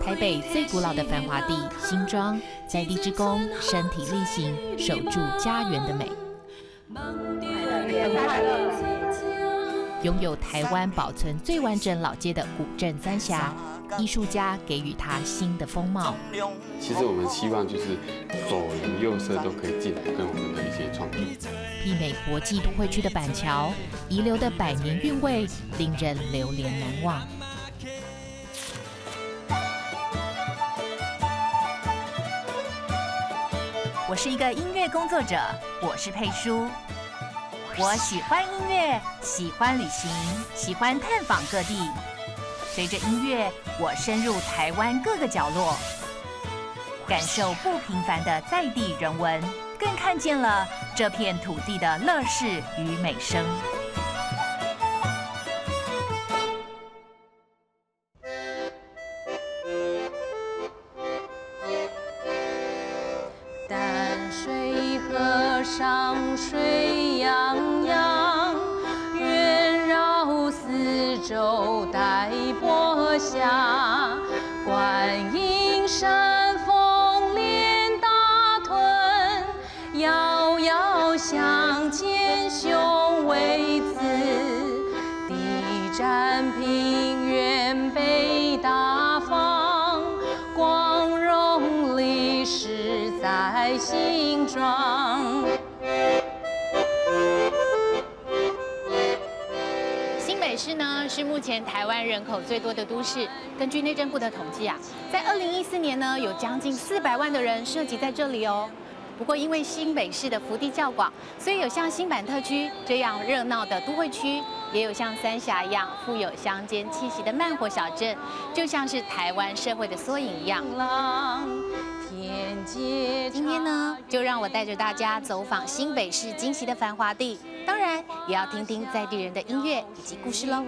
台北最古老的繁华地新庄，在地之工身体力行，守住家园的美。拥有台湾保存最完整老街的古镇三峡，艺术家给予它新的风貌。 其实我们希望就是左邻右舍都可以进来跟我们的一些创作， 媲美国际都会区的板桥，遗留的百年韵味令人流连难忘。 我是一个音乐工作者，我是佩舒。我喜欢音乐，喜欢旅行，喜欢探访各地。随着音乐，我深入台湾各个角落，感受不平凡的在地人文，更看见了这片土地的乐事与美声。 淡水河上水洋洋，远绕四周带波下，观音山峰连大屯，遥遥相见雄伟姿，地展平原北大方，光荣历史在新庄。 新北市呢是目前台湾人口最多的都市。根据内政部的统计啊，在2014年呢，有将近400万的人涉及在这里哦。不过因为新北市的幅地较广，所以有像新板特区这样热闹的都会区，也有像三峡一样富有乡间气息的慢活小镇，就像是台湾社会的缩影一样。今天呢，就让我带着大家走访新北市惊喜的繁华地，当然也要听听在地人的音乐以及故事喽。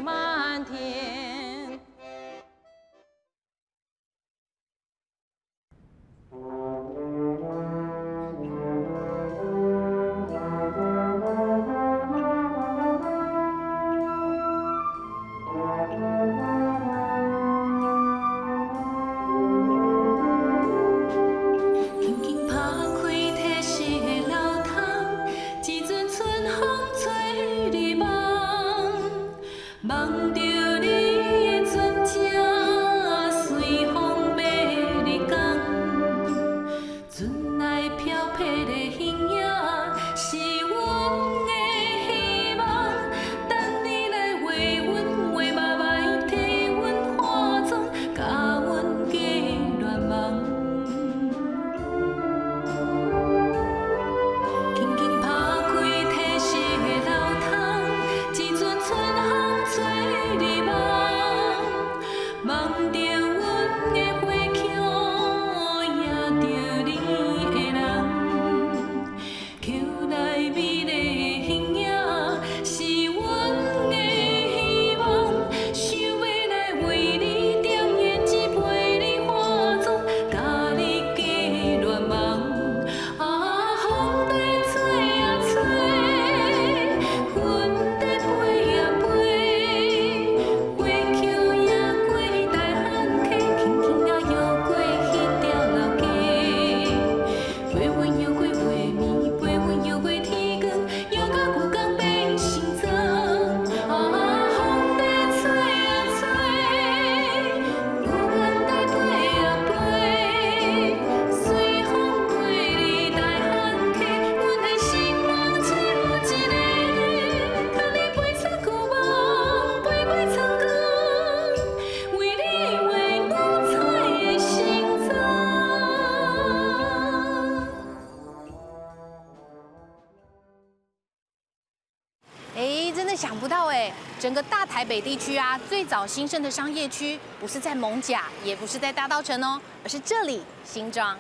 想不到哎，整个大台北地区啊，最早兴盛的商业区不是在艋舺，也不是在大稻埕哦，而是这里新庄。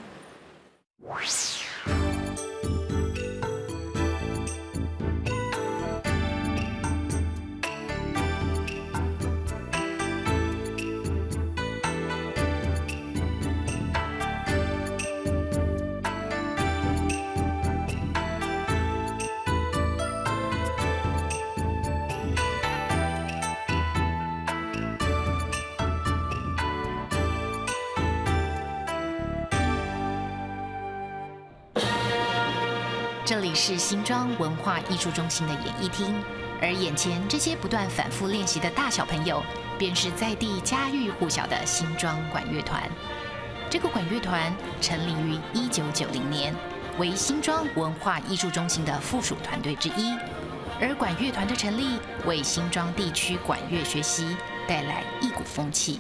这里是新庄文化艺术中心的演艺厅，而眼前这些不断反复练习的大小朋友，便是在地家喻户晓的新庄管乐团。这个管乐团成立于1990年，为新庄文化艺术中心的附属团队之一。而管乐团的成立，为新庄地区管乐学习带来一股风气。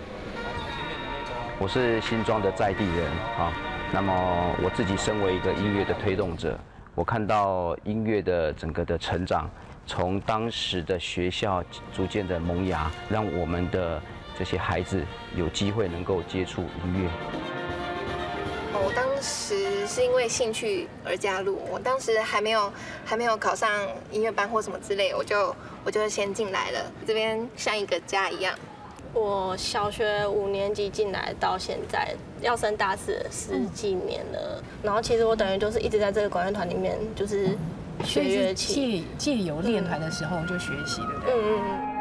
我是新庄的在地人啊，那么我自己身为一个音乐的推动者，我看到音乐的整个的成长，从当时的学校逐渐的萌芽，让我们的这些孩子有机会能够接触音乐。 我当时是因为兴趣而加入，我当时还没有考上音乐班或什么之类，我就先进来了，这边像一个家一样。 我小学5年级进来到现在要升大410几年了，然后其实我等于就是一直在这个管乐团里面就是学乐器， 借由练团的时候就学习，对不对？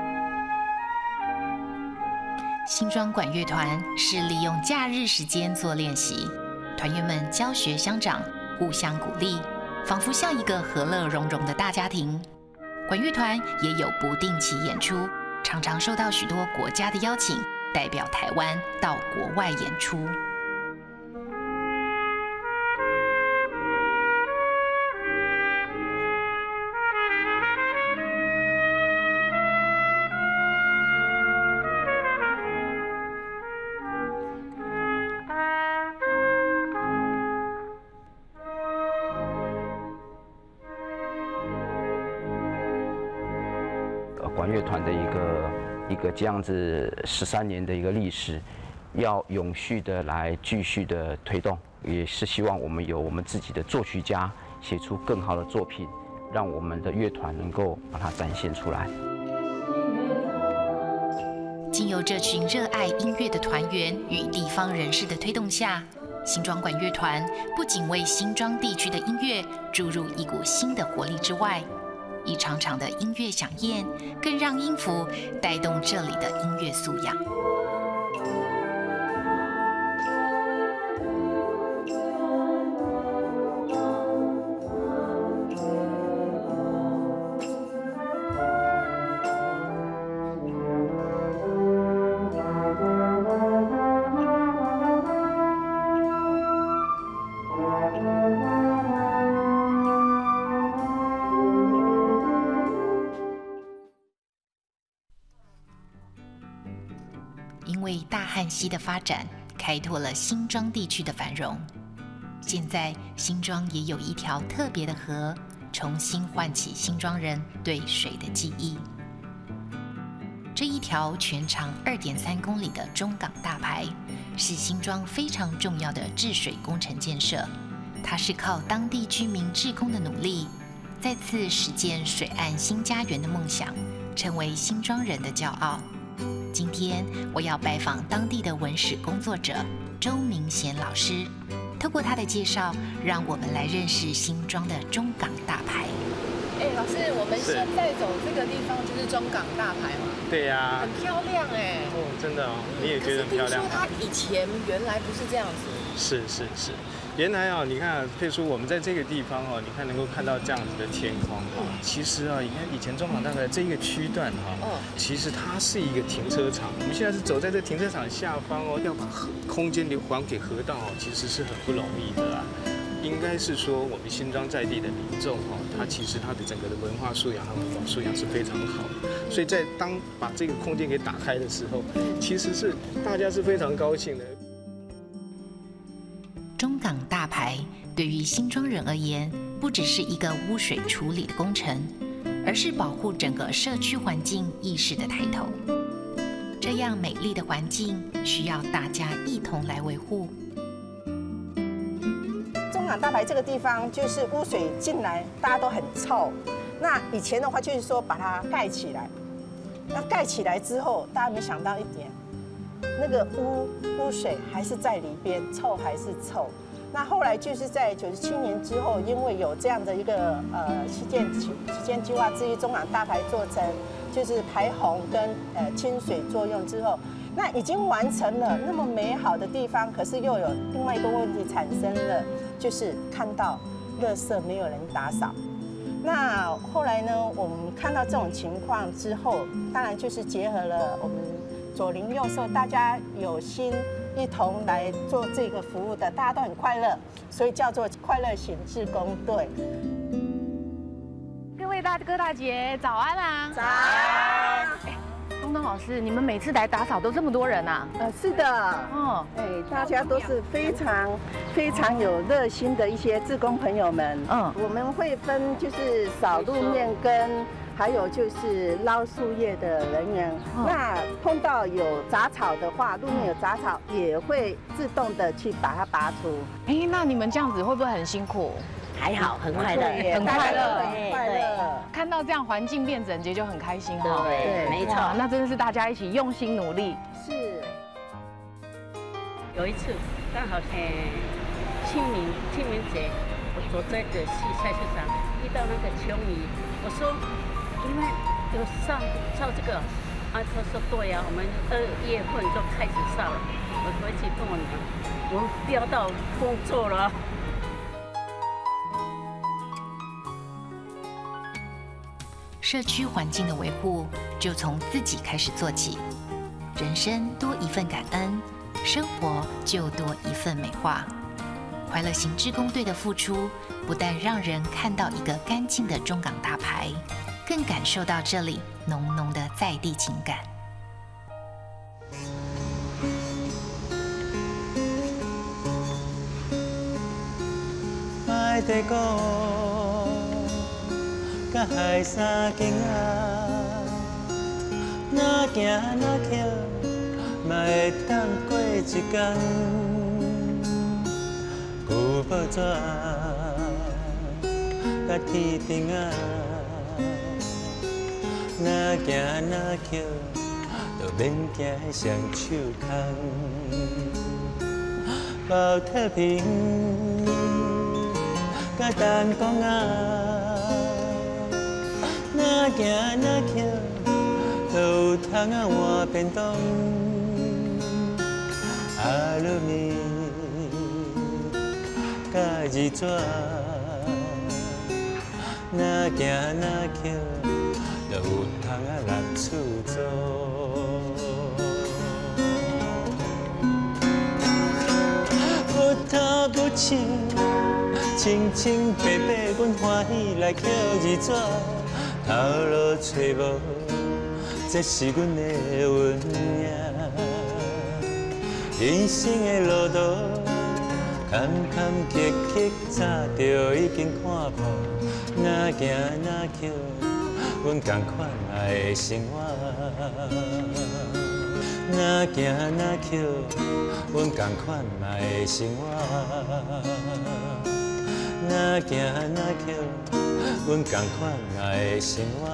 新庄管乐团是利用假日时间做练习，团员们教学相长，互相鼓励，仿佛像一个和乐融融的大家庭。管乐团也有不定期演出，常常受到许多国家的邀请，代表台湾到国外演出。 管乐团的一个这样子13年的一个历史，要永续的来继续的推动，也是希望我们有我们自己的作曲家写出更好的作品，让我们的乐团能够把它展现出来。 经由这群热爱音乐的团员与地方人士的推动下，新庄管乐团不仅为新庄地区的音乐注入一股新的活力之外，一场场的音乐响宴，更让音符带动这里的音乐素养。因为大汉溪的发展，开拓了新庄地区的繁荣。现在新庄也有一条特别的河，重新唤起新庄人对水的记忆。这一条全长2.3公里的中港大排，是新庄非常重要的治水工程建设。它是靠当地居民志工的努力，再次实践水岸新家园的梦想，成为新庄人的骄傲。今天我要拜访当地的文史工作者周明贤老师，透过他的介绍，让我们来认识新庄的中港大排。 老师，我们现在走这个地方就是中港大排嘛？ 对呀， 很漂亮哎。 哦，真的哦，你也觉得很漂亮。 可是听说它以前原来不是这样子。 是，原来啊，你看佩叔，我们在这个地方哦，你看能够看到这样子的天空哈。其实啊，你看以前中港大排这一个区段哈，其实它是一个停车场。我们现在是走在这停车场下方哦，要把空间留还给河道哦，其实是很不容易的啊。应该是说，我们新庄在地的民众哈，他其实他的整个的文化素养和文化素养是非常好的，所以在把这个空间给打开的时候，其实是大家是非常高兴的。 中港大排对于新庄人而言，不只是一个污水处理的工程，而是保护整个社区环境意识的抬头。这样美丽的环境，需要大家一同来维护。 中港大排这个地方，就是污水进来，大家都很臭。那以前的话，就是说把它盖起来。那盖起来之后，大家没想到一点，那个污水还是在里边，臭还是臭。那后来就是在97年之后，因为有这样的一个旗舰计划之一，中港大排做成就是排洪跟清水作用之后，那已经完成了那么美好的地方，可是又有另外一个问题产生了，就是看到垃圾没有人打扫。那后来呢，我们看到这种情况之后，当然就是结合了我们左邻右舍，大家有心一同来做这个服务的，大家都很快乐，所以叫做快乐行志工队。 各位大哥大姐，早安啊！ 早安。 东东老师，你们每次来打扫都这么多人啊？ 是的，大家都是非常有热心的一些志工朋友们。我们会分就是扫路面跟还有就是捞树叶的人员。那碰到有杂草的话，路面有杂草也会自动的去把它拔除。 那你们这样子会不会很辛苦？ 还好，很快乐， 很快乐， 很快乐。 看到这样环境变整洁就很开心哈。 对，没错。 那真的是大家一起用心努力。 是。 有一次刚好清明节，我走在的菜市场遇到那个球迷，我说你们有烧这个？他说对呀，我们2月份就开始烧了。我回去跟我讲，我们飙到工作了。 社区环境的维护就从自己开始做起，人生多一份感恩，生活就多一份美化。快乐行志工队的付出，不但让人看到一个干净的中港大牌，更感受到这里浓浓的在地情感。 爱地讲，甲海三更哪行哪徛，嘛会当过一天。旧报纸甲天顶哪行哪徛，就免惊上手空。包太平甲东港哪行哪徛，就有通换便当。阿鲁米甲二纸，哪行哪徛，就有通落厝做。不头不清，清清白白，阮欢喜来捡二纸，头路找无，这是阮的运命。人生的路途，坎坎坷坷，早就已经看破。哪行哪徛，阮同款爱的生活。哪行哪徛，阮同款爱的生活。哪行哪徛，阮同款爱的生活。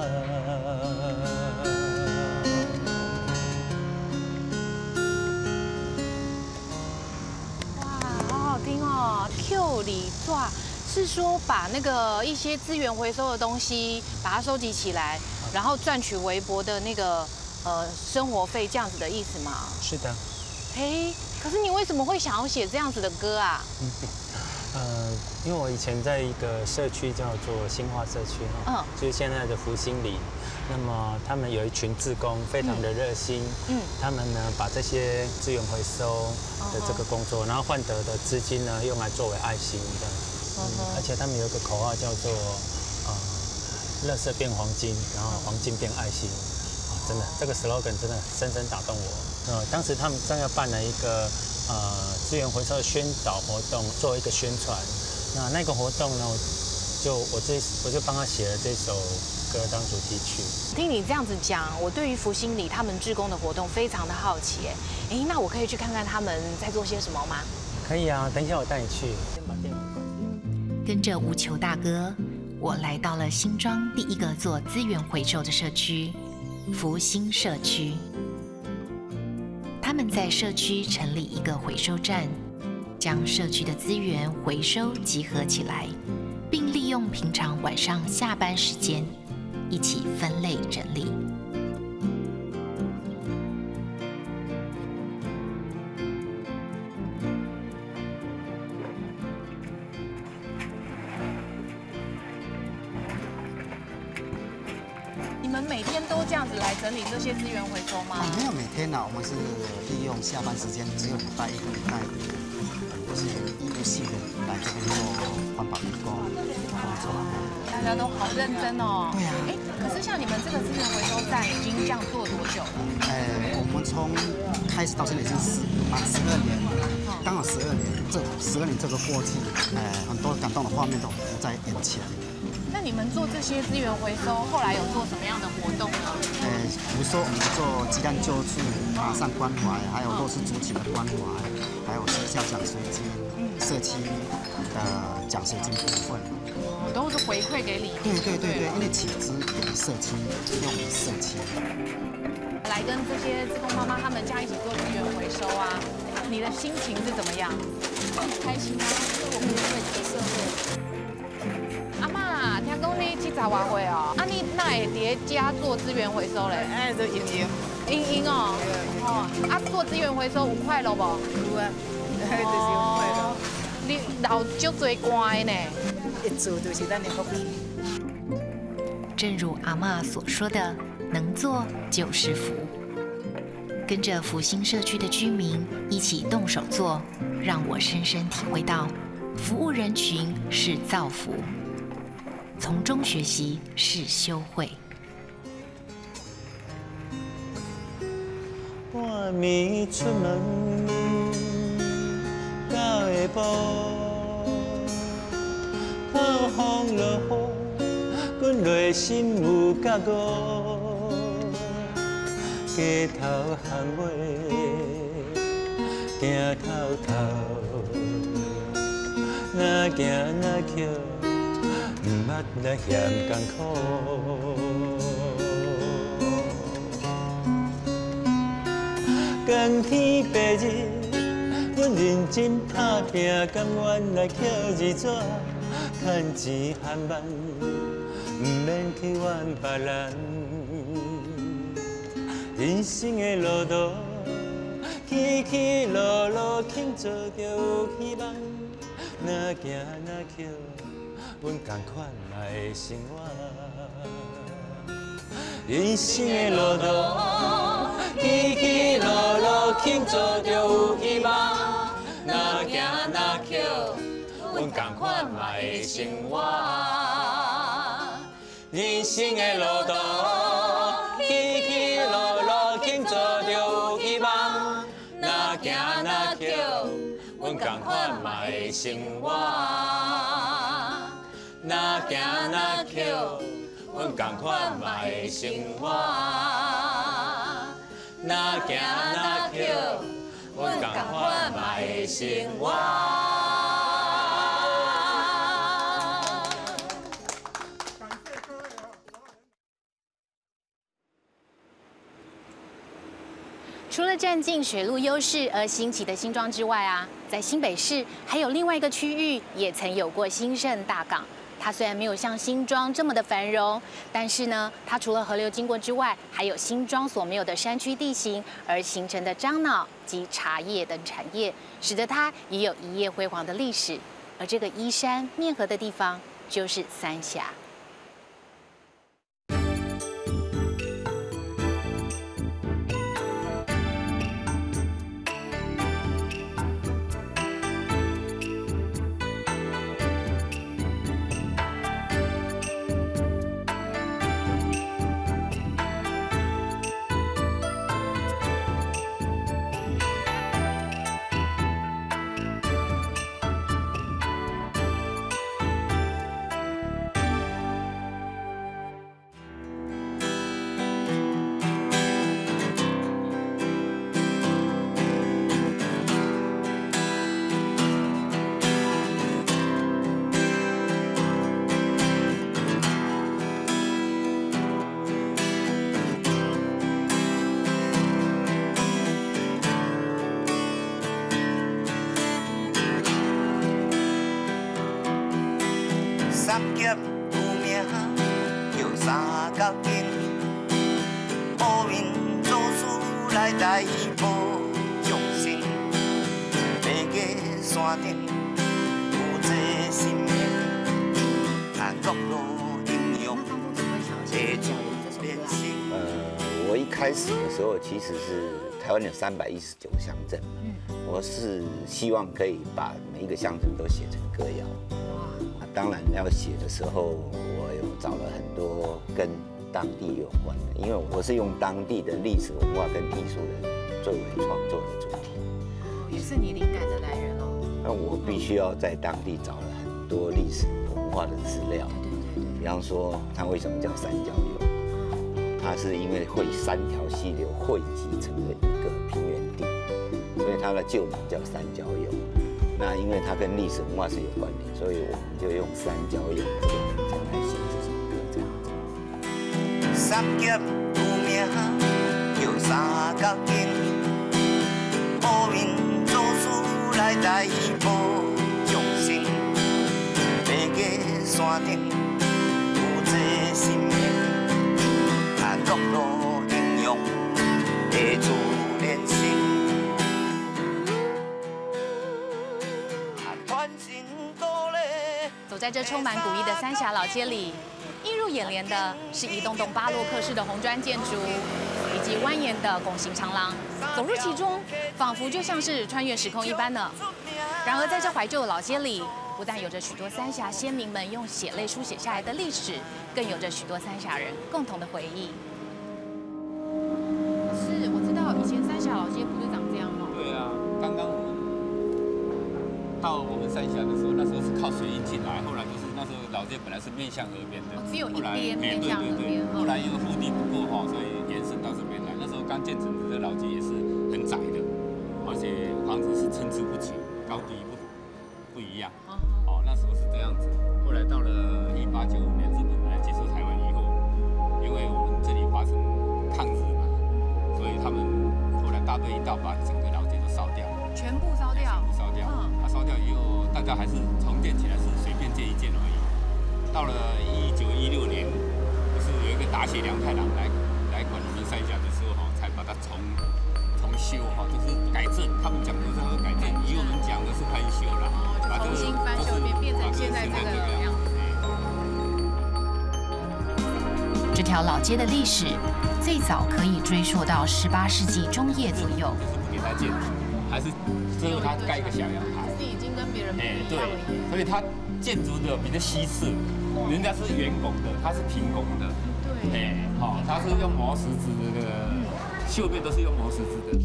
Q 里抓是说把那个一些资源回收的东西，把它收集起来，然后赚取微薄的那个生活费，这样子的意思吗？ 是的。 可是你为什么会想要写这样子的歌啊？ 因为我以前在一个社区叫做新化社区就是现在的福兴里。那么他们有一群志工，非常的热心。他们呢把这些资源回收的这个工作，然后换得的资金呢用来作为爱心的。而且他们有一个口号叫做垃圾变黄金，然后黄金变爱心。真的，这个 slogan 真的深深打动我。当时他们正要办了一个资源回收的宣导活动，做一个宣传。那个活动呢，我就帮他写了这首歌当主题曲。 听你这样子讲，我对于福兴里他们志工的活动非常的好奇。那我可以去看看他们在做些什么吗？ 可以啊，等一下我带你去。 跟着无球大哥，我来到了新庄第一个做资源回收的社区——福兴社区。他们在社区成立一个回收站，将社区的资源回收集合起来，并利用平常晚上下班时间一起分类整理。 每天都这样子来整理这些资源回收吗？ 没有每天我们是利用下班时间，只有礼拜一个礼拜就是义务性的来这边做环保义工工作。 大家都好认真哦。 对呀。 可是像你们这个资源回收站已经这样做多久了？ 我们从开始到现在已经12年，刚好12年。这12年这个过去，很多感动的画面都浮在眼前。 那你们做这些资源回收，后来有做什么样的活动呢？ 比如说我们做鸡蛋救助、马上关怀，还有弱势族群的关怀，还有学校奖学金、社区的奖学金部分。 都是回馈给里面。 对，因为起资给社区，用于社区。 来跟这些志工妈妈他们家一起做资源回收啊，你的心情是怎么样？ 很开心啊，因为我们也会给社会。 阿嬷，听讲你70多岁哦，啊你哪会伫家做资源回收嘞？ 做莹莹。 莹莹哦。啊，做资源回收有快乐无？ 有啊，就是有快乐。 你留足多乖呢。 一做就是咱的福气。 正如阿嬷所说的，能做就是福。跟着福兴社区的居民一起动手做，让我深深体会到，服务人群是造福，从中学习是修慧。 半暝出门到下晡。透风落雨，阮内心有觉悟。街头巷尾，行透透，哪行哪捡，毋捌来嫌艰苦。光天白日，阮认真打拼，甘愿来捡字纸。趁钱含万，唔免去怨别人。人生的路途，起起落落，肯做着有希望。哪行哪捡，阮同款嘛会生活。人生的路途，起起落落，肯做着有希望。哪行哪捡。阮同款嘛会生活，人生的路途，起起落落，肯做着有希望。哪行哪捡，阮同款嘛会生活，哪行哪捡，阮同款嘛会生活，哪行哪捡，阮同款嘛会生活。 除了占尽水路优势而兴起的新庄之外啊，在新北市还有另外一个区域也曾有过兴盛大港。它虽然没有像新庄这么的繁荣，但是呢，它除了河流经过之外，还有新庄所没有的山区地形而形成的樟脑及茶叶等产业，使得它也有一夜辉煌的历史。而这个依山面河的地方就是三峡。 三劫有名，叫三角形。乌面做事来台无众生，爬过山顶有这生命，啊，各路英雄，这种面啊？ 我一开始的时候其实是台湾有319个乡镇，我是希望可以把每一个乡镇都写成歌谣。当然要写的时候，我有找了很多跟当地有关的，因为我是用当地的历史文化跟艺术的作为创作的主题。 也是你灵感的来源哦。 那我必须要在当地找了很多历史文化的资料。比方说，它为什么叫三角涌？它是因为汇3条溪流汇集成了一个平原地，所以它的旧名叫三角涌。那因为它跟历史文化是有关联，所以我们就用三角涌这个名称来写这首歌，这样子。 三劫有名叫三角井，乌云做事来台报众生，每个山顶有这心命，啊落落英勇的自然性。 走在这充满古意的三峡老街里，映入眼帘的是一栋栋巴洛克式的红砖建筑，以及蜿蜒的拱形长廊。走入其中，仿佛就像是穿越时空一般呢。然而，在这怀旧的老街里，不但有着许多三峡先民们用血泪书写下来的历史，更有着许多三峡人共同的回忆。是，我知道以前三峡老街不是长这样吗？ 对啊，刚刚到我们三峡的时候，那时候是靠水运进来，后来就是那时候老街本来是面向河边的， 只有一边面向河边。 后来因为腹地不够哈，所以延伸到这边来。那时候刚建成的这老街也是很窄的，而且房子是参差不齐，高低不一样。哦，那时候是这样子。后来到了1895年日本人来接收台湾以后，因为我们这里发生抗日嘛，所以他们后来大队一到，把整个老街都烧掉。 全部烧掉。 全部烧掉。烧掉以后，大家还是重建起来，是随便建一建而已。到了1916年，就是有一个达学良太郎来管我们三峡的时候才把它重修就是改正。他们讲的是改正，以我们讲的是翻修啦， 把重新翻修变成现在这个样子。 这条老街的历史最早可以追溯到18世纪中叶左右。 就是不给它建，还是最后他盖一个小阳台。 已经跟别人不一样了。 对，所以它建筑的比较西式，人家是圆拱的，它是平拱的。对。它是用磨石子的，绣面都是用磨石子的。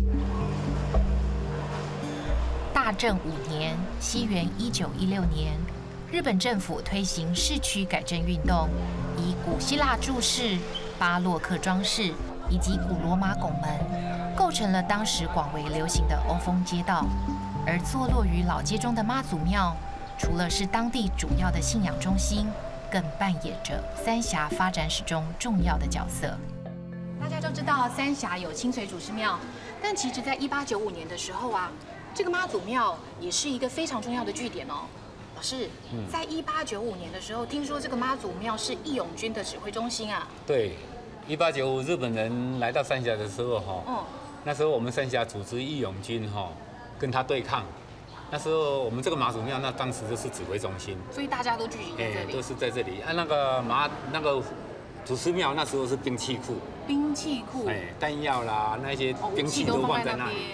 大正5年，西元1916年，日本政府推行市区改正运动，以古希腊柱式、巴洛克装饰以及古罗马拱门，构成了当时广为流行的欧风街道。而坐落于老街中的妈祖庙，除了是当地主要的信仰中心，更扮演着三峡发展史中重要的角色。 大家都知道三峡有清水祖师庙，但其实在1895年的时候啊，这个妈祖庙也是一个非常重要的据点哦。老师，在1895年的时候，听说这个妈祖庙是义勇军的指挥中心啊。 对，1895日本人来到三峡的时候那时候我们三峡组织义勇军跟他对抗，那时候我们这个妈祖庙，那当时就是指挥中心， 所以大家都聚集在这里， 都是在这里。那个祖师庙那时候是兵器库，弹药啦那些兵器都放在那里。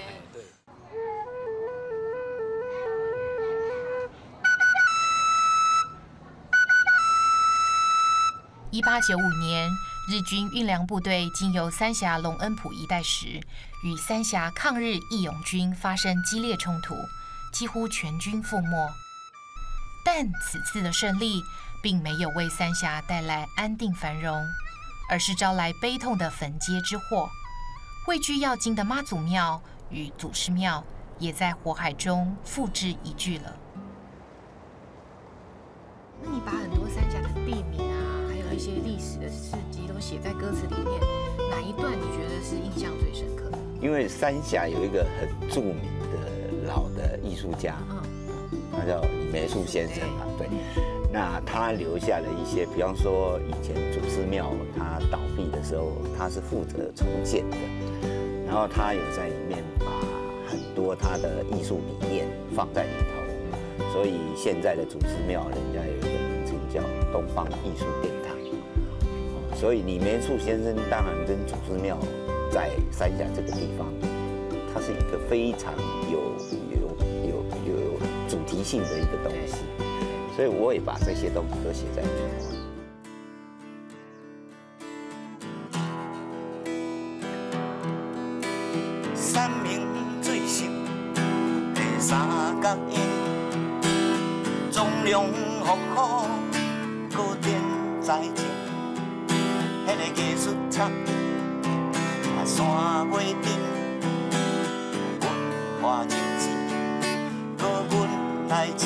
对。1895年，日军运粮部队经由三峡隆恩埔一带时，与三峡抗日义勇军发生激烈冲突，几乎全军覆没。但此次的胜利并没有为三峡带来安定繁荣，而是招来悲痛的焚街之祸。位居要津的妈祖庙与祖师庙也在火海中付之一炬了。 那你把很多三峡的地名啊，还有一些历史的事迹都写在歌词里面，哪一段你觉得是印象最深刻？ 因为三峡有一个很著名的老的艺术家，他叫李梅树先生嘛，对。那他留下了一些，比方说以前祖师庙它倒闭的时候，他是负责重建的，然后他有在里面把很多他的艺术理念放在里头，所以现在的祖师庙人家有一个名称叫东方艺术殿堂。 所以李梅树先生当然跟祖师庙在三峡这个地方，它是一个非常有主题性的一个东西，所以我也把这些东西都写在里面。 山明水秀的三角印，从容复古，古典在情。迄个艺术场，山尾顶，文化日子，搁阮来争。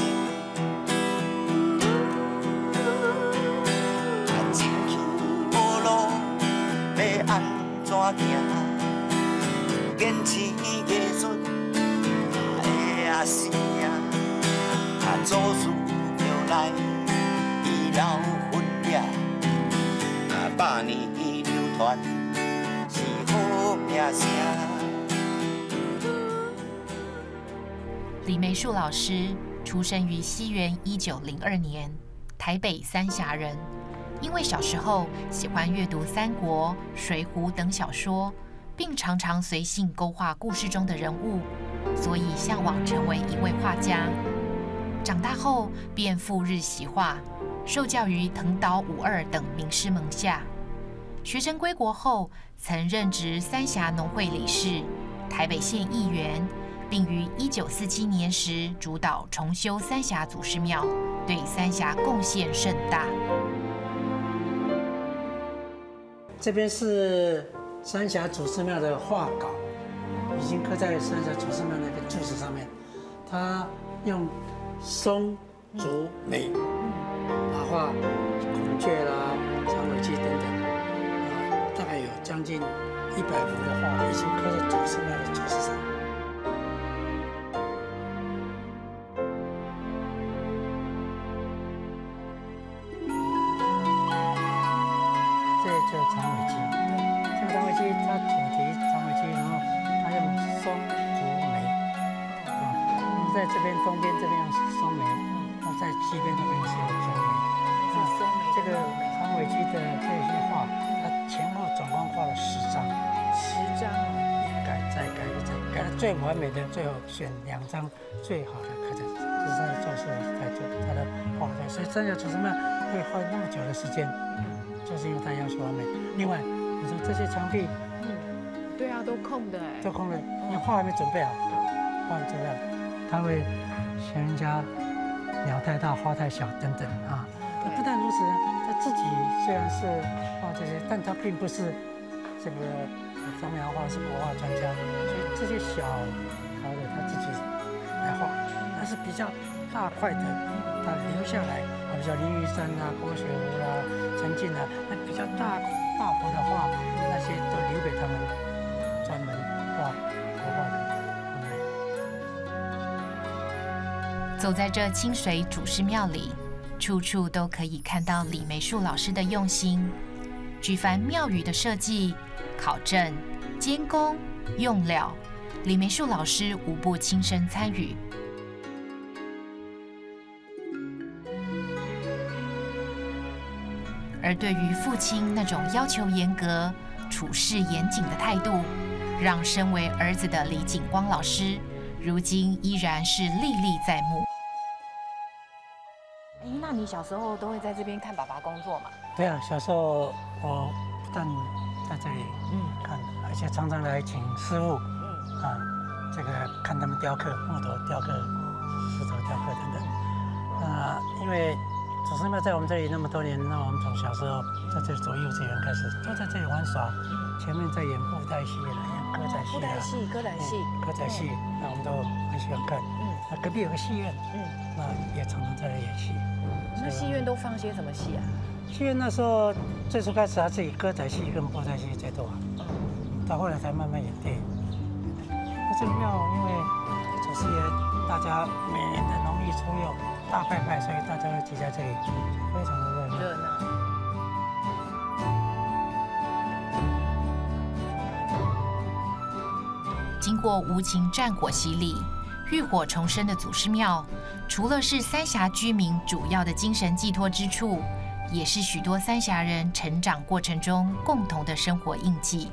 前去无路，要安怎行？坚持艺术的啊生命，祖师庙内遗留分裂，百年流传是好名声。 李梅树老师出生于西元1902年，台北三峡人。因为小时候喜欢阅读《三国》《水浒》等小说，并常常随性勾画故事中的人物，所以向往成为一位画家。长大后便赴日习画，受教于藤岛武二等名师门下。学成归国后，曾任职三峡农会理事、台北县议员，并于1947年时主导重修三峡祖师庙，对三峡贡献甚大。 这边是三峡祖师庙的画稿，已经刻在三峡祖师庙那个柱子上面。他用松、竹、梅来画孔雀啦、长尾鸡等等，大概有将近100幅的画，已经刻在祖师庙的柱子上。这就是长尾鸡，这个长尾鸡它主题长尾鸡，然后它用松、竹、梅，在这边东边这边用松梅，然后在西边这边是用竹梅。这个长尾鸡的这些画，它前后总共画了10张，10张，一改再改，改到最完美的，最后选2张最好的刻在，这是他的做事在做他的画在，所以三峡祖师庙会花那么久的时间。就是因为它要求完美。另外，你说这些墙壁， 对啊，都空的哎， 都空的，因为画还没准备好，画还没准备好，他会嫌人家鸟太大、花太小等等啊。不但如此，他自己虽然是画这些，但他并不是这个素描画是国画专家，所以这些小的他自己来画，但是比较大块的，他留下来。比较林玉山啊、郭雪湖啦、陈进啊，那比较大幅的画，那些都留给他们专门画国画的。 走在这清水祖师庙里，处处都可以看到李梅树老师的用心。举凡庙宇的设计、考证、监工、用料，李梅树老师无不亲身参与。而对于父亲那种要求严格、处事严谨的态度，让身为儿子的李景光老师，如今依然是历历在目。 那你小时候都会在这边看爸爸工作吗？ 对啊，小时候我不但在这里看，而且常常来请师傅这个看他们雕刻、木头雕刻、石头雕刻等等。因为祖师庙在我们这里那么多年，那我们从小时候在这里走幼稚园开始，都在这里玩耍。前面在演布袋戏啦，演歌仔戏啦，歌仔戏，那我们都很喜欢看。那隔壁有个戏院，那也常常在那演戏。 那戏院都放些什么戏啊？ 戏院那时候最初开始还是以歌仔戏跟布袋戏最多，到后来才慢慢演电影。那这个庙因为祖师爷大家每年的农历初六大拜拜，所以大家都挤在这里，非常的热闹。 经过无情战火洗礼、浴火重生的祖师庙，除了是三峡居民主要的精神寄托之处， 也是许多三峡人成长过程中共同的生活印记。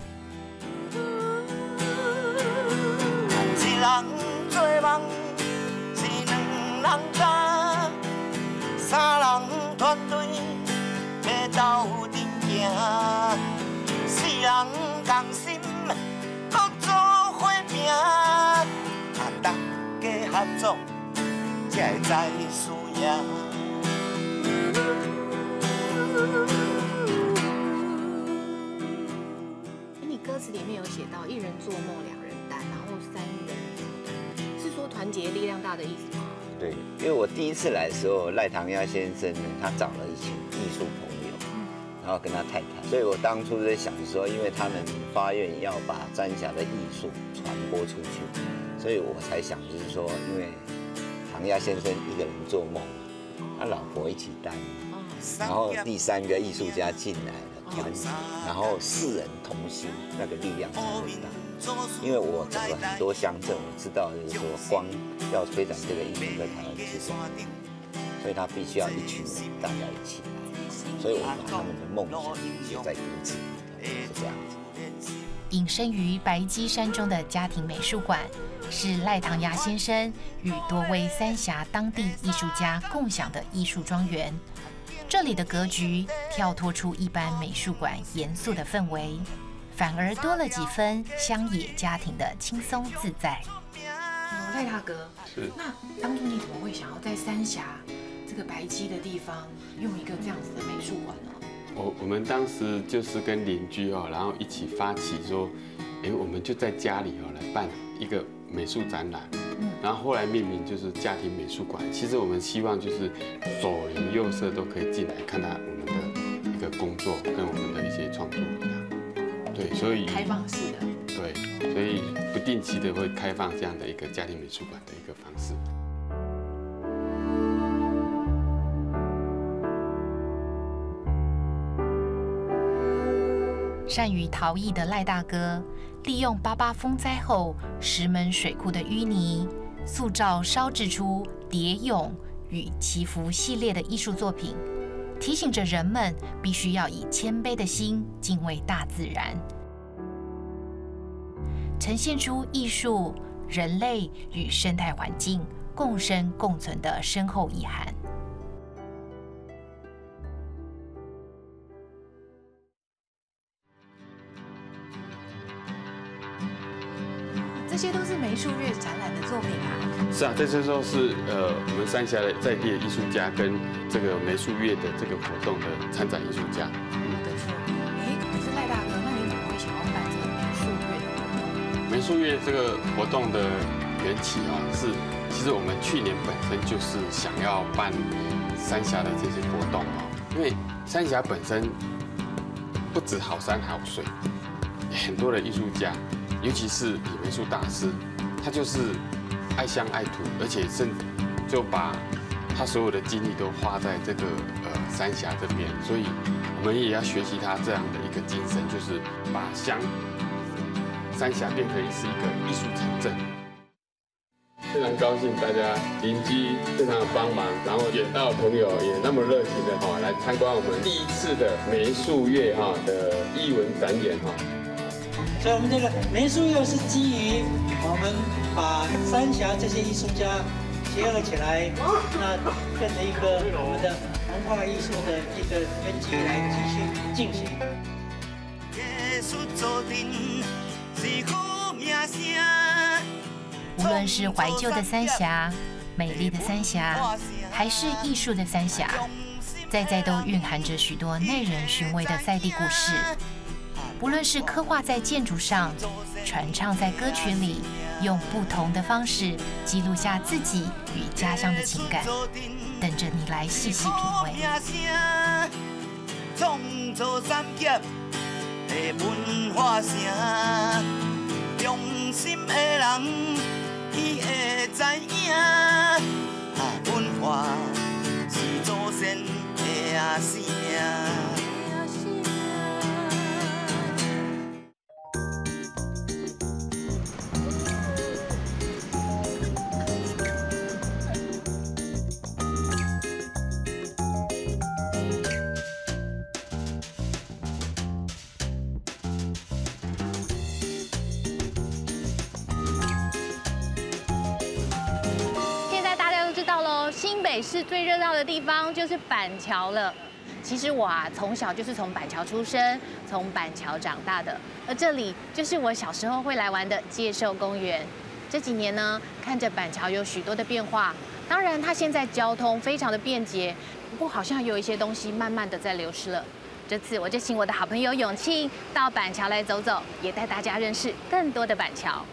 一人做梦是两人担，三人团队要斗阵行，四人同心搁做伙拼，大家合作才会知输赢。 你歌词里面有写到一人做梦两人担，然后三人是说团结力量大的意思吗？ 对，因为我第一次来的时候，赖唐亚先生呢，他找了一群艺术朋友，然后跟他太太，所以我当初在想说，因为他们发愿要把三峡的艺术传播出去，所以我才想就是说，因为唐亚先生一个人做梦，他老婆一起担，然后第三个艺术家进来了，团结，然后四人同心，那个力量才会大。因为我走了很多乡镇，我知道就是说，光要推展这个艺术在台湾其实很难，所以他必须要一群人大家一起来，所以我把他们的梦想写在歌词里头，是这样子。 隐身于白鸡山中的家庭美术馆，是赖唐亚先生与多位三峡当地艺术家共享的艺术庄园。这里的格局跳脱出一般美术馆严肃的氛围，反而多了几分乡野家庭的轻松自在。 赖大哥，是那当初你怎么会想要在三峡这个白鸡的地方用一个这样子的美术馆呢？ 我们当时就是跟邻居然后一起发起说，我们就在家里来办一个美术展览，然后后来命名就是家庭美术馆。其实我们希望就是左邻右舍都可以进来看到我们的一个工作跟我们的一些创作这样。对，所以开放式的。 对，所以不定期的会开放这样的一个家庭美术馆的一个方式。 善于陶艺的赖大哥，利用88风灾后石门水库的淤泥，塑造烧制出蝶蛹与祈福系列的艺术作品，提醒着人们必须要以谦卑的心敬畏大自然，呈现出艺术、人类与生态环境共生共存的深厚意涵。 这些都是梅树月展览的作品啊。 是啊，这些都是我们三峡的在地的艺术家跟这个梅树月的这个活动的参展艺术家。 可是赖大哥，那你怎么会想要办这个梅树月的活动？ 梅树月这个活动的缘起是，其实我们去年本身就是想要办三峡的这些活动因为三峡本身不止好山好水，很多的艺术家。尤其是李梅树大师，他就是爱乡爱土，而且甚至就把他所有的精力都花在这个三峡这边，所以我们也要学习他这样的一个精神，就是把三峡变成是一个艺术城镇。非常高兴大家邻居非常的帮忙，然后远道朋友也那么热情的来参观我们第一次的梅树月的艺文展演所以我们这个梅树月是基于我们把三峡这些艺术家结合起来，那变成一个我们的文化艺术的一个根基来继续进行。 无论是怀旧的三峡、美丽的三峡，还是艺术的三峡，在都蕴含着许多耐人寻味的在地故事。无论是刻画在建筑上，传唱在歌曲里，用不同的方式记录下自己与家乡的情感，等着你来细细品味。 创造三峡的文化城，用心的人伊会知影，文化是祖先的生命。 新北市最热闹的地方就是板桥了。其实我从小就是从板桥出生，从板桥长大的，而这里就是我小时候会来玩的介寿公园。这几年呢，看着板桥有许多的变化，当然它现在交通非常的便捷，不过好像有一些东西慢慢的在流失了。这次我就请我的好朋友永庆到板桥来走走，也带大家认识更多的板桥。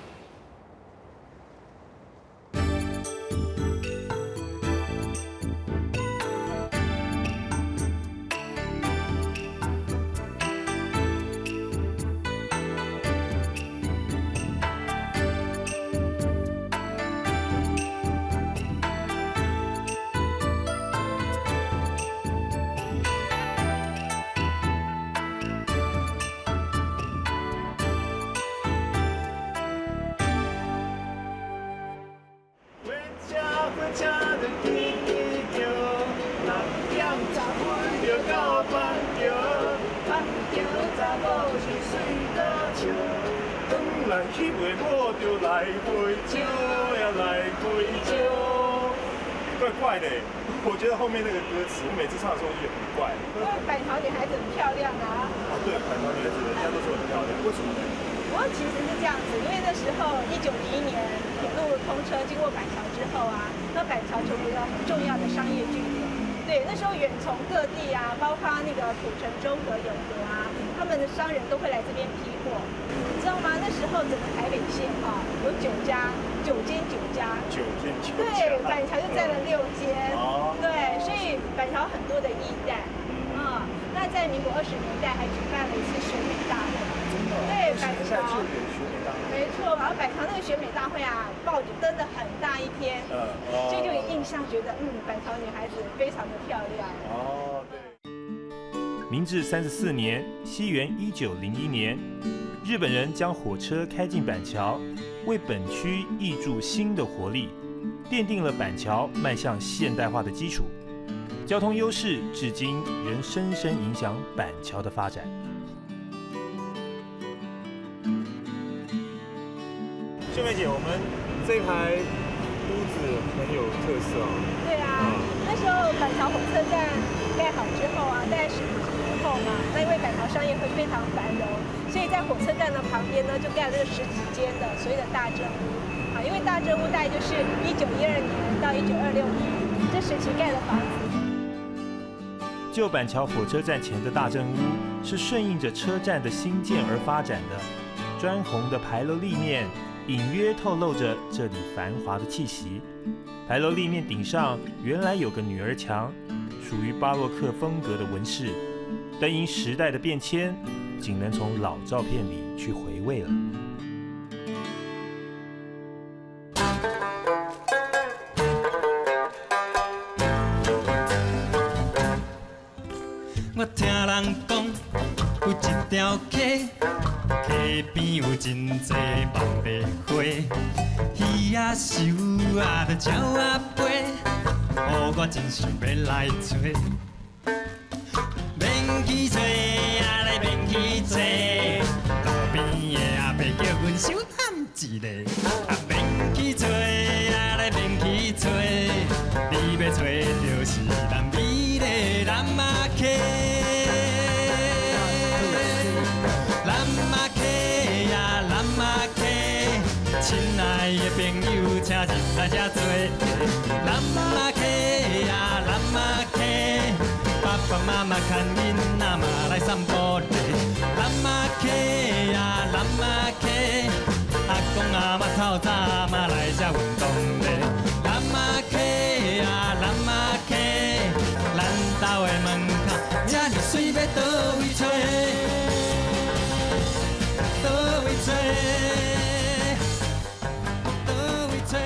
去袂我就来回招呀，来回招，怪怪的。我觉得后面那个歌词，我每次唱的时候就很怪。 因为板桥女孩子很漂亮啊。 哦，对，板桥女孩子人家都说很漂亮，为什么呢？ 其实是这样子，因为那时候1901年铁路通车经过板桥之后啊，那板桥成为了很重要的商业据点。对，那时候远从各地啊，包括那个土城、中和、永和啊，他们的商人都会来这边批货。你知道吗？那时候整个台北县有9间酒家。对，板桥就占了6间。哦。对，所以板桥很多的艺旦。那在民国20年代还举办了一次选美大会。对，板桥。没错，然后板桥那个选美大会啊，报纸登了很大一篇。所以就有印象觉得，板桥女孩子非常的漂亮。哦，对。 明治34年，西元1901年。日本人将火车开进板桥，为本区挹注新的活力，奠定了板桥迈向现代化的基础。交通优势至今仍深深影响板桥的发展。 秀梅姐，我们这台屋子很有特色哦。 对啊，那时候板桥火车站盖好之后啊，大概10几年后嘛，那因为板桥商业会非常繁荣。所以在火车站的旁边呢，就盖了这个10几间的所谓的大正屋啊，因为大正屋大概就是1912年到1926年这时期盖的房子。 旧板桥火车站前的大正屋是顺应着车站的兴建而发展的，砖红的牌楼立面隐约透露着这里繁华的气息。牌楼立面顶上原来有个女儿墙，属于巴洛克风格的纹饰，但因时代的变迁，仅能从老照片里去回味了。 我听人讲，有一条溪，溪边有真多望梅花，鱼仔游啊，着鸟仔飞，予我真想要来找。免去找啊咧，免去找，路边的阿伯叫阮小探一个，免去找啊咧，免去找，你要找就是咱美丽南马溪。南马溪呀，南马溪，亲爱的朋友，请入来这做客。南马溪呀，南马溪。爸爸妈妈看囡仔嘛来散步咧，南马溪呀，南马溪，阿公阿妈透早嘛来这运动咧，南马溪呀，南马溪，咱家的门口这么水要倒位找？倒位找？倒位找？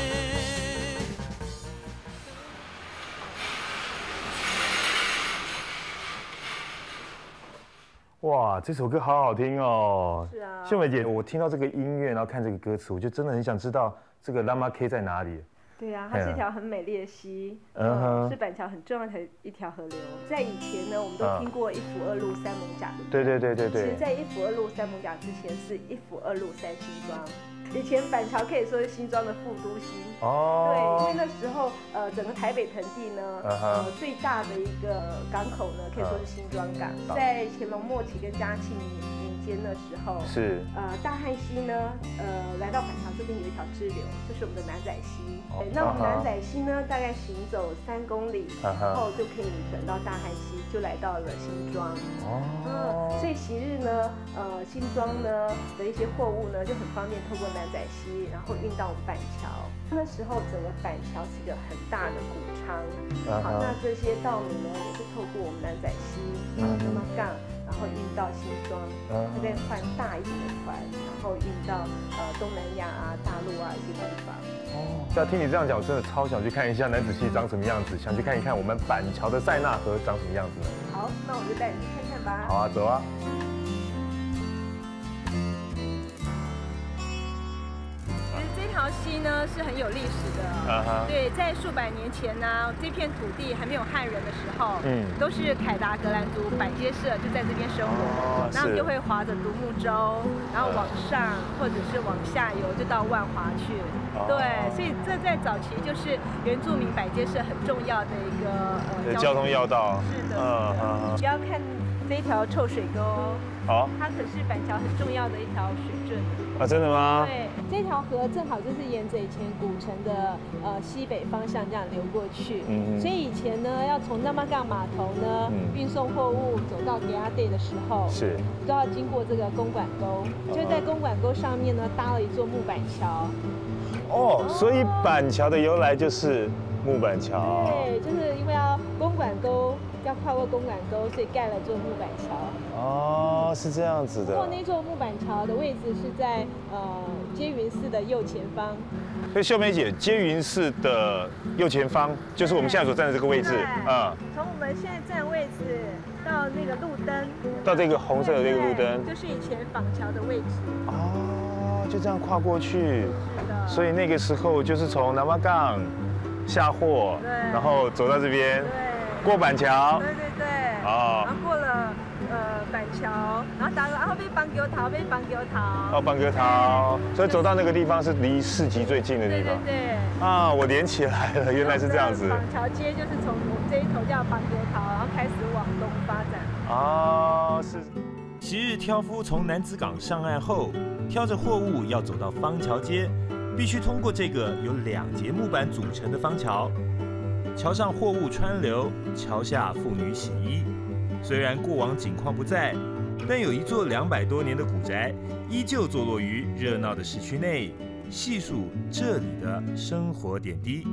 哇，这首歌好好听哦！ 是啊， 秀梅姐，我听到这个音乐，然后看这个歌词，我就真的很想知道这个拉玛 K 在哪里。 对啊，它是一条很美丽的溪，是板桥很重要的一条河流。在以前呢，我们都听过1府2路3艋舺， 对。其实，在1府2路3艋舺之前是1府2路3新庄。 以前板桥可以说是新庄的副都心。 哦。 对，因为那时候整个台北盆地呢，最大的一个港口呢，可以说是新庄港。在乾隆末期跟嘉庆年间的时候， 是大汉溪呢，来到板桥这边有一条支流，就是我们的南仔溪。那我们南仔溪呢，大概行走3公里，然后就可以转到大汉溪，就来到了新庄。所以昔日呢，新庄呢的一些货物呢，就很方便透过南仔溪，然后运到我们板桥。那时候整个板桥是一个很大的谷仓，好，那这些稻米呢，也是透过我们南仔溪，那么杠。然后运到新庄，那边换大一点的船，然后运到东南亚啊、大陆啊一些地方。 要听你这样讲，我真的超想去看一下南子溪长什么样子，想去看一看我们板桥的塞纳河长什么样子呢？ 好，那我就带你去看看吧。 好啊，走啊。 这条溪呢是很有历史的，对，在数百年前呢，这片土地还没有汉人的时候，都是凯达格兰族百街社就在这边生活，然后就会划着独木舟，然后往上或者是往下游就到万华去，对，所以这在早期就是原住民百街社很重要的一个交通要道。 是的，不要看这条臭水沟，好，它可是板桥很重要的一条水圳。 真的吗？ 对，这条河正好就是沿着以前古城的西北方向这样流过去，所以以前呢要从那玛港码头呢运送货物走到给阿地的时候，都要经过这个公馆沟，就在公馆沟上面呢搭了一座木板桥。 所以板桥的由来就是木板桥。 对，就是因为要公馆沟。要跨过公馆沟，所以盖了座木板桥。 是这样子的。 不过那座木板桥的位置是在接云寺的右前方。 所以秀梅姐，接云寺的右前方就是我们现在所站的这个位置。 从我们现在站位置到那个路灯， 到这个红色的这个路灯， 就是以前坊桥的位置。 就这样跨过去。是的。所以那个时候就是从南玛港下货，然后走到这边。过板桥， 对，然后过了板桥，然后打个后边邦球头，被邦球头。 邦球头，所以走到那个地方是离市集最近的地方。 对。 我连起来了，原来是这样子。 板桥街就是从我们这一头叫邦球头，然后开始往东发展。 是。 昔日挑夫从南子港上岸后，挑着货物要走到芳桥街，必须通过这个由2节木板组成的芳桥。桥上货物川流，桥下妇女洗衣。虽然过往景况不在，但有一座200多年的古宅，依旧坐落于热闹的市区内，细数这里的生活点滴。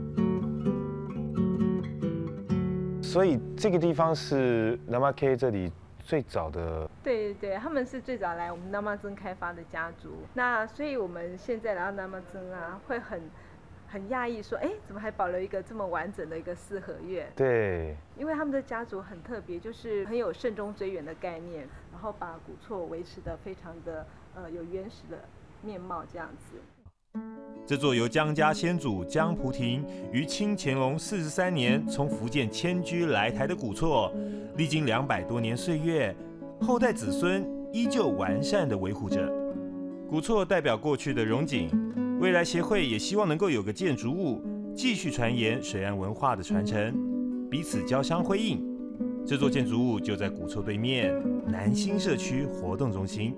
所以这个地方是南玛 K 这里最早的。 对，他们是最早来我们南玛曾开发的家族。那所以我们现在来到南玛曾啊，会很讶异，说，怎么还保留一个这么完整的一个4合院？ 对， 因为他们的家族很特别，就是很有慎终追远的概念，然后把古厝维持得非常的有原始的面貌这样子。 这座由江家先祖江蒲亭于清乾隆43年从福建迁居来台的古厝，历经200多年岁月，后代子孙依旧完善地维护着。古厝代表过去的荣景。未来协会也希望能够有个建筑物，继续传言水岸文化的传承，彼此交相辉映。这座建筑物就在古厝对面南新社区活动中心。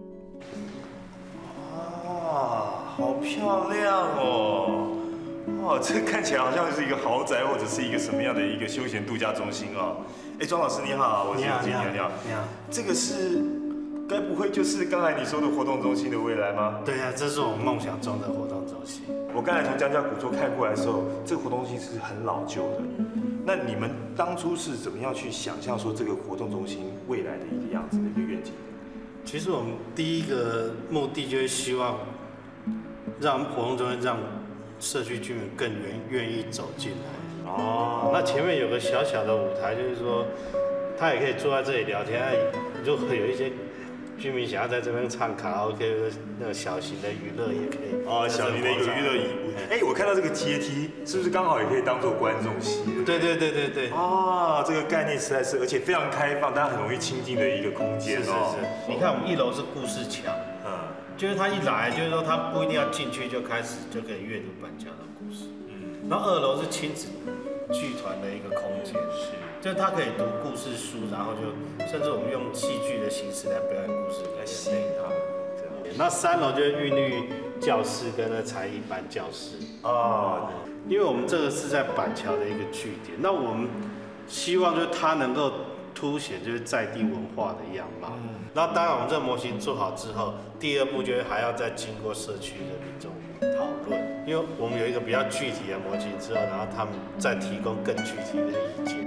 好漂亮哦！这看起来好像是一个豪宅，或者是一个什么样的一个休闲度假中心哦。庄老师你好，我是刘金你好。这个是。该不会就是刚才你说的活动中心的未来吗？ 对啊，这是我梦想中的活动中心。 我刚才从江家古厝看过来的时候，这个活动中心是很老旧的。那你们当初是怎么样去想象说这个活动中心未来的一个样子的一个愿景？ 其实我们第一个目的就是希望让活动中心让社区居民更愿意走进来。那前面有个小小的舞台，就是说他也可以坐在这里聊天，就会有一些。居民想要在这边唱卡拉 OK， 那个小型的娱乐也可以。 小型的一个娱乐舞。我看到这个阶梯，是不是刚好也可以当做观众席？ 对。 这个概念实在是，而且非常开放，大家很容易亲近的一个空间哦。 是。你看我们1楼是故事墙， 就是他一来，就是说他不一定要进去就开始就可以阅读板桥的故事。然后2楼是亲子剧团的一个空间，就是他可以读故事书，然后就甚至我们用戏剧的形式来表演故事，来吸引他们。那3楼就是韵律教室跟那才艺班教室哦，因为我们这个是在板桥的一个据点，那我们希望就是它能够凸显就是在地文化的样貌。那当然我们这个模型做好之后，第2步就是还要再经过社区的民众讨论，因为我们有一个比较具体的模型之后，然后他们再提供更具体的意见。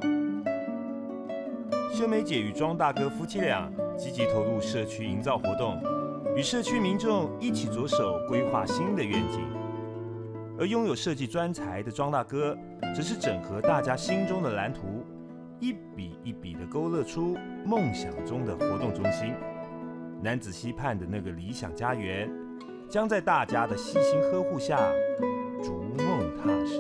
秀梅姐与庄大哥夫妻俩积极投入社区营造活动，与社区民众一起着手规划新的愿景。而拥有设计专才的庄大哥，则是整合大家心中的蓝图，一笔一笔地勾勒出梦想中的活动中心。楠梓溪畔的那个理想家园，将在大家的悉心呵护下，逐梦踏实。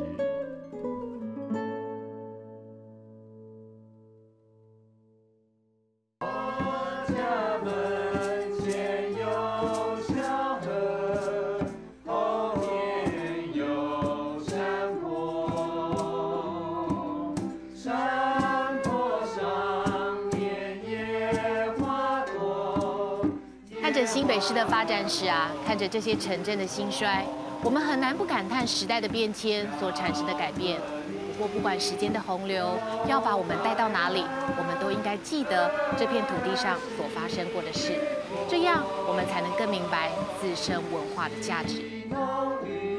看着新北市的发展史啊，看着这些城镇的兴衰，我们很难不感叹时代的变迁所产生的改变。不过，不管时间的洪流要把我们带到哪里，我们都应该记得这片土地上所发生过的事，这样我们才能更明白自身文化的价值。